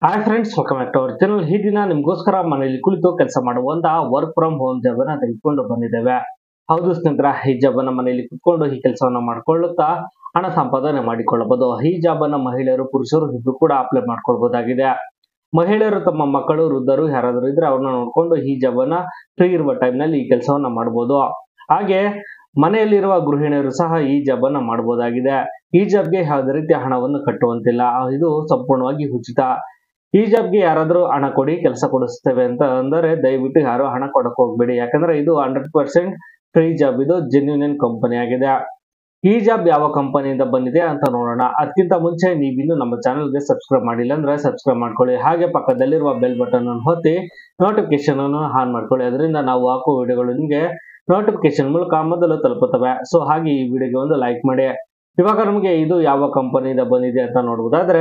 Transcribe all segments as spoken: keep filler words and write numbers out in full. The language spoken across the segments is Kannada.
Hi friends, welcome back to our channel. ಈ ದಿನ ನಿಮಗೋಸ್ಕರ ಮನೆಯಲ್ಲಿ ಕುಳಿತು ಕೆಲಸ ಮಾಡುವಂತಹ ವರ್ಕ್ ಫ್ರಮ್ ಹೋಮ್ ಜಾಬ್ ಅನ್ನ ತೆಗೆದುಕೊಂಡು ಬಂದಿದ್ದೇವೆ. ಹೌದು ಸ್ನೇಹಿತರೆ, ಈ ಜಾಬ್ ಅನ್ನ ಮನೆಯಲ್ಲಿ ಕುತ್ಕೊಂಡು ಈ ಕೆಲಸವನ್ನ ಮಾಡ್ಕೊಳ್ಳುತ್ತಾ ಹಣ ಸಂಪಾದನೆ ಮಾಡಿಕೊಳ್ಳಬಹುದು. ಈ ಜಾಬ್ ಅನ್ನ ಮಹಿಳೆಯರು ಪುರುಷರು ಇಬ್ರು ಕೂಡ ಅಪ್ಲೈ ಮಾಡ್ಕೊಳ್ಬಹುದಾಗಿದೆ. ಮಹಿಳೆಯರು ತಮ್ಮ ಮಕ್ಕಳು ವೃದ್ಧರು ಯಾರಾದರೂ ಇದ್ರೆ ಅವ್ರನ್ನ ನೋಡ್ಕೊಂಡು ಈ ಜಾಬ್ ಅನ್ನ ಫ್ರೀ ಇರುವ ಟೈಮ್ ನಲ್ಲಿ ಈ ಕೆಲಸವನ್ನ ಮಾಡಬಹುದು. ಹಾಗೆ ಮನೆಯಲ್ಲಿರುವ ಗೃಹಿಣಿಯರು ಸಹ ಈ ಜಾಬ್ ಅನ್ನ ಮಾಡಬಹುದಾಗಿದೆ. ಈ ಜಾಬ್ಗೆ ಯಾವುದೇ ರೀತಿಯ ಹಣವನ್ನು ಕಟ್ಟುವಂತಿಲ್ಲ, ಇದು ಸಂಪೂರ್ಣವಾಗಿ ಉಚಿತ. ಈ ಜಾಬ್ಗೆ ಯಾರಾದ್ರೂ ಹಣ ಕೊಡಿ ಕೆಲಸ ಕೊಡಿಸ್ತೇವೆ ಅಂತ ಅಂದರೆ ದಯವಿಟ್ಟು ಯಾರು ಹಣ ಕೊಡಕ್ ಹೋಗ್ಬೇಡಿ, ಯಾಕಂದ್ರೆ ಇದು ಹಂಡ್ರೆಡ್ ಪರ್ಸೆಂಟ್ ಫ್ರೀ ಜಾಬ್. ಇದು ಜೆನ್ಯೂನ್ ಕಂಪನಿ ಆಗಿದೆ. ಈ ಜಾಬ್ ಯಾವ ಕಂಪನಿಯಿಂದ ಬಂದಿದೆ ಅಂತ ನೋಡೋಣ. ಅದಕ್ಕಿಂತ ಮುಂಚೆ ನೀವಿನ್ನು ನಮ್ಮ ಚಾನಲ್ಗೆ ಸಬ್ಸ್ಕ್ರೈಬ್ ಮಾಡಿಲ್ಲ ಅಂದ್ರೆ ಸಬ್ಸ್ಕ್ರೈಬ್ ಮಾಡ್ಕೊಳ್ಳಿ. ಹಾಗೆ ಪಕ್ಕದಲ್ಲಿರುವ ಬೆಲ್ ಬಟನ್ ಅನ್ನು ಒತ್ತಿ ನೋಟಿಫಿಕೇಶನ್ ಅನ್ನು ಆನ್ ಮಾಡ್ಕೊಳ್ಳಿ. ಅದರಿಂದ ನಾವು ಹಾಕುವ ವಿಡಿಯೋಗಳು ನಿಮಗೆ ನೋಟಿಫಿಕೇಶನ್ ಮೂಲಕ ಮೊದಲು ತಲುಪುತ್ತವೆ. ಸೊ ಹಾಗೆ ಈ ವಿಡಿಯೋಗೆ ಒಂದು ಲೈಕ್ ಮಾಡಿ. ಇವಾಗ ನಮಗೆ ಇದು ಯಾವ ಕಂಪನಿಯಿಂದ ಬಂದಿದೆ ಅಂತ ನೋಡುವುದಾದ್ರೆ,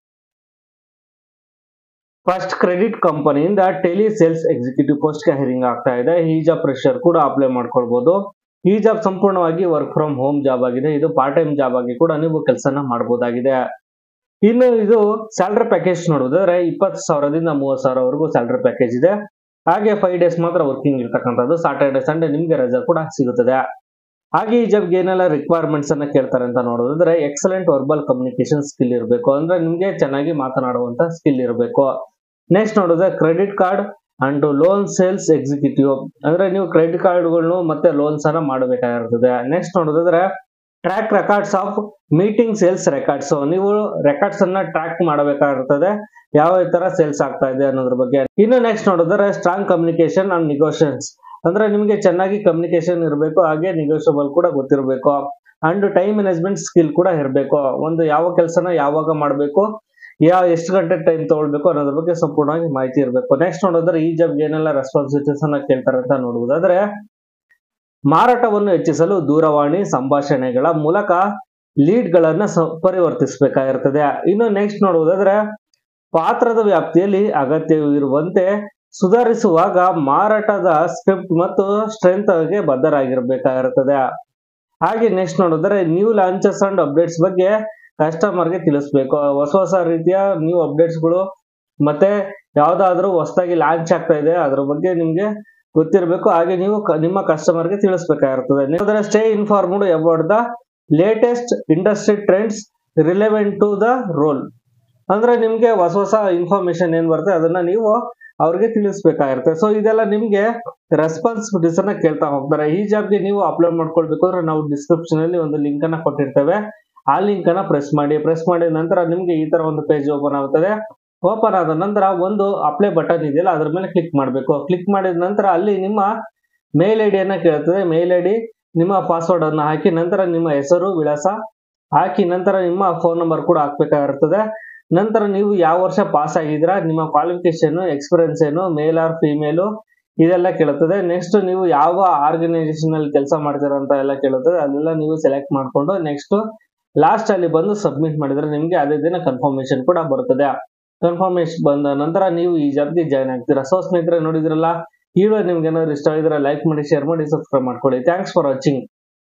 ಫಸ್ಟ್ ಕ್ರೆಡಿಟ್ ಕಂಪನಿಯಿಂದ ಟೆಲಿ ಸೇಲ್ಸ್ ಎಕ್ಸಿಕ್ಯೂಟಿವ್ ಪೋಸ್ಟ್ ಗೆ ಹೈರಿಂಗ್ ಆಗ್ತಾ ಇದೆ. ಈ ಜಾಬ್ ಫ್ರೆಶರ್ ಕೂಡ ಅಪ್ಲೈ ಮಾಡ್ಕೊಳ್ಬಹುದು. ಈ ಜಾಬ್ ಸಂಪೂರ್ಣವಾಗಿ ವರ್ಕ್ ಫ್ರಮ್ ಹೋಮ್ ಜಾಬ್ ಆಗಿದೆ. ಇದು ಪಾರ್ಟ್ ಟೈಮ್ ಜಾಬ್ ಆಗಿ ಕೂಡ ನೀವು ಕೆಲಸನ ಮಾಡಬಹುದಾಗಿದೆ. ಇನ್ನು ಇದು ಸ್ಯಾಲರಿ ಪ್ಯಾಕೇಜ್ ನೋಡುವುದಾದ್ರೆ ಇಪ್ಪತ್ತು ಸಾವಿರದಿಂದ ಮೂವತ್ತು ಸಾವಿರವರೆಗೂ ಸ್ಯಾಲರಿ ಪ್ಯಾಕೇಜ್ ಇದೆ. ಹಾಗೆ ಫೈವ್ ಡೇಸ್ ಮಾತ್ರ ವರ್ಕಿಂಗ್ ಇರ್ತಕ್ಕಂಥದ್ದು. ಸಾಟರ್ಡೆ ಸಂಡೇ ನಿಮ್ಗೆ ರಜಾ ಕೂಡ ಸಿಗುತ್ತದೆ. ಹಾಗೆ ಈ ಜಾಬ್ಗೆ ಏನೆಲ್ಲ ರಿಕ್ವೈರ್ಮೆಂಟ್ಸ್ ಅನ್ನ ಕೇಳ್ತಾರೆ ಅಂತ ನೋಡೋದಾದ್ರೆ, ಎಕ್ಸಲೆಂಟ್ ವರ್ಬಲ್ ಕಮ್ಯುನಿಕೇಶನ್ ಸ್ಕಿಲ್ ಇರಬೇಕು, ಅಂದ್ರೆ ನಿಮ್ಗೆ ಚೆನ್ನಾಗಿ ಮಾತನಾಡುವಂತ ಸ್ಕಿಲ್ ಇರಬೇಕು. ನೆಕ್ಸ್ಟ್ ನೋಡಿದ್ರೆ credit card and loan sales executive, ಅಂದ್ರೆ ನೀವು ಕ್ರೆಡಿಟ್ ಕಾರ್ಡ್ಗಳನ್ನು ಮತ್ತೆ ಲೋನ್ಸ್ ಅನ್ನ ಮಾಡಬೇಕಾಗಿರ್ತದೆ. ನೆಕ್ಸ್ಟ್ ನೋಡೋದಾದ್ರೆ track records of meeting sales records, ನೀವು ರೆಕಾರ್ಡ್ಸ್ ಅನ್ನ ಟ್ರ್ಯಾಕ್ ಮಾಡಬೇಕಾಗಿರ್ತದೆ, ಯಾವ ತರ ಸೇಲ್ಸ್ ಆಗ್ತಾ ಇದೆ ಅನ್ನೋದ್ರ ಬಗ್ಗೆ. ಇನ್ನು ನೆಕ್ಸ್ಟ್ ನೋಡಿದ್ರೆ ಸ್ಟ್ರಾಂಗ್ ಕಮ್ಯುನಿಕೇಶನ್ ಅಂಡ್ ನೆಗೋಷಿಯೇಷನ್ಸ್, ಅಂದ್ರೆ ನಿಮ್ಗೆ ಚೆನ್ನಾಗಿ ಕಮ್ಯುನಿಕೇಶನ್ ಇರಬೇಕು, ಹಾಗೆ ನೆಗೋಷಿಯಬಲ್ ಕೂಡ ಗೊತ್ತಿರಬೇಕು. ಅಂಡ್ ಟೈಮ್ ಮ್ಯಾನೇಜ್ಮೆಂಟ್ ಸ್ಕಿಲ್ ಕೂಡ ಇರಬೇಕು, ಒಂದು ಯಾವ ಕೆಲಸನ ಯಾವಾಗ ಮಾಡಬೇಕು, ಯಾವ ಎಷ್ಟು ಗಂಟೆ ಟೈಮ್ ತಗೊಳ್ಬೇಕು ಅನ್ನೋದ್ರ ಬಗ್ಗೆ ಸಂಪೂರ್ಣವಾಗಿ ಮಾಹಿತಿ ಇರಬೇಕು. ನೆಕ್ಸ್ಟ್ ನೋಡಿದ್ರೆ ಈ ಜಾಬ್ಗೆ ಏನೆಲ್ಲ ರೆಸ್ಪಾನ್ಸಿಬಿಲಿಟೀಸ್ ಅನ್ನ ಕೇಳ್ತಾರೆ ಅಂತ ನೋಡುವುದಾದ್ರೆ, ಮಾರಾಟವನ್ನು ಹೆಚ್ಚಿಸಲು ದೂರವಾಣಿ ಸಂಭಾಷಣೆಗಳ ಮೂಲಕ ಲೀಡ್ ಗಳನ್ನ ಪರಿವರ್ತಿಸಬೇಕಾಗಿರ್ತದೆ. ಇನ್ನು ನೆಕ್ಸ್ಟ್ ನೋಡುವುದಾದ್ರೆ ಪಾತ್ರದ ವ್ಯಾಪ್ತಿಯಲ್ಲಿ ಅಗತ್ಯವಿರುವಂತೆ ಸುಧಾರಿಸುವಾಗ ಮಾರಾಟದ ಸ್ಕ್ರಿಪ್ಟ್ ಮತ್ತು ಸ್ಟ್ರೆಂತ್ ಗೆ ಬದ್ಧರಾಗಿರ್ಬೇಕಾಗಿರ್ತದೆ. ಹಾಗೆ ನೆಕ್ಸ್ಟ್ ನೋಡಿದ್ರೆ ನ್ಯೂ ಲಾಂಚಸ್ ಅಂಡ್ ಅಪ್ಡೇಟ್ಸ್ ಬಗ್ಗೆ ಕಸ್ಟಮರ್ಗೆ ತಿಳಿಸ್ಬೇಕು. ಹೊಸ ಹೊಸ ರೀತಿಯ ನ್ಯೂ ಅಪ್ಡೇಟ್ಸ್ ಗಳು ಮತ್ತೆ ಯಾವ್ದಾದ್ರು ಹೊಸದಾಗಿ ಲಾಂಚ್ ಆಗ್ತಾ ಇದೆ ಅದ್ರ ಬಗ್ಗೆ ನಿಮ್ಗೆ ಗೊತ್ತಿರಬೇಕು. ಹಾಗೆ ನೀವು ನಿಮ್ಮ ಕಸ್ಟಮರ್ಗೆ ತಿಳಿಸ್ಬೇಕಾಗಿರ್ತದೆ. Stay informed about the latest industry trends relevant to the role, ಅಂದ್ರೆ ನಿಮ್ಗೆ ಹೊಸ ಹೊಸ ಇನ್ಫಾರ್ಮೇಶನ್ ಏನ್ ಬರುತ್ತೆ ಅದನ್ನ ನೀವು ಅವ್ರಿಗೆ ತಿಳಿಸ್ಬೇಕಾಗಿರುತ್ತೆ. ಸೊ ಇದೆಲ್ಲ ನಿಮ್ಗೆ ರೆಸ್ಪಾನ್ಸಿಬಿಲಿಟೀಸ್ ಅನ್ನ ಕೇಳ್ತಾ ಹೋಗ್ತಾರೆ. ಈ ಜಾಬ್ಗೆ ನೀವು ಅಪ್ಲೈ ಮಾಡ್ಕೊಳ್ಬೇಕು ಅಂದ್ರೆ ನಾವು ಡಿಸ್ಕ್ರಿಪ್ಷನ್ ಅಲ್ಲಿ ಒಂದು ಲಿಂಕ್ ಅನ್ನ ಕೊಟ್ಟಿರ್ತೇವೆ. ಆ ಲಿಂಕ್ ಅನ್ನ ಪ್ರೆಸ್ ಮಾಡಿ. ಪ್ರೆಸ್ ಮಾಡಿದ ನಂತರ ನಿಮ್ಗೆ ಈ ತರ ಒಂದು ಪೇಜ್ ಓಪನ್ ಆಗುತ್ತದೆ. ಓಪನ್ ಆದ ನಂತರ ಒಂದು ಅಪ್ಲೈ ಬಟನ್ ಇದೆಯಲ್ಲ ಅದ್ರ ಮೇಲೆ ಕ್ಲಿಕ್ ಮಾಡಬೇಕು. ಕ್ಲಿಕ್ ಮಾಡಿದ ನಂತರ ಅಲ್ಲಿ ನಿಮ್ಮ ಮೇಲ್ ಐ ಡಿಯನ್ನ ಕೇಳ್ತದೆ. ಮೇಲ್ ಐ ಡಿ ನಿಮ್ಮ ಪಾಸ್ವರ್ಡ್ ಅನ್ನ ಹಾಕಿ ನಂತರ ನಿಮ್ಮ ಹೆಸರು ವಿಳಾಸ ಹಾಕಿ ನಂತರ ನಿಮ್ಮ ಫೋನ್ ನಂಬರ್ ಕೂಡ ಹಾಕ್ಬೇಕಾಗಿರ್ತದೆ. ನಂತರ ನೀವು ಯಾವ ವರ್ಷ ಪಾಸ್ ಆಗಿದ್ರ, ನಿಮ್ಮ ಕ್ವಾಲಿಫಿಕೇಶನ್, ಎಕ್ಸ್ಪೀರಿಯನ್ಸ್ ಏನು, ಮೇಲ್ ಆರ್ ಫಿಮೇಲು ಇದೆಲ್ಲ ಕೇಳುತ್ತದೆ. ನೆಕ್ಸ್ಟ್ ನೀವು ಯಾವ ಆರ್ಗನೈಸೇಷನ್ ಅಲ್ಲಿ ಕೆಲಸ ಮಾಡ್ತೀರಾ ಅಂತ ಎಲ್ಲ ಕೇಳುತ್ತದೆ. ಅದೆಲ್ಲ ನೀವು ಸೆಲೆಕ್ಟ್ ಮಾಡ್ಕೊಂಡು ನೆಕ್ಸ್ಟ್ ಲಾಸ್ಟ್ ಅಲ್ಲಿ ಬಂದು ಸಬ್ಮಿಟ್ ಮಾಡಿದ್ರೆ ನಿಮ್ಗೆ ಅದೇ ದಿನ ಕನ್ಫರ್ಮೇಶನ್ ಕೂಡ ಬರುತ್ತದೆ. ಕನ್ಫರ್ಮೇಶನ್ ಬಂದ ನಂತರ ನೀವು ಈ ಜಾಬ್ಗೆ ಜಾಯ್ನ್ ಆಗ್ತೀರಾ. ಸೊ ಸ್ನೇಹಿತರೆ, ನೋಡಿದ್ರಲ್ಲ, ಈ ವಿಡಿಯೋ ನಿಮ್ಗೆ ಏನಾದ್ರು ಇಷ್ಟ ಆಗಿದ್ರೆ ಲೈಕ್ ಮಾಡಿ, ಶೇರ್ ಮಾಡಿ, ಸಬ್ಸ್ಕ್ರೈಬ್ ಮಾಡ್ಕೊಳ್ಳಿ. Thanks for watching.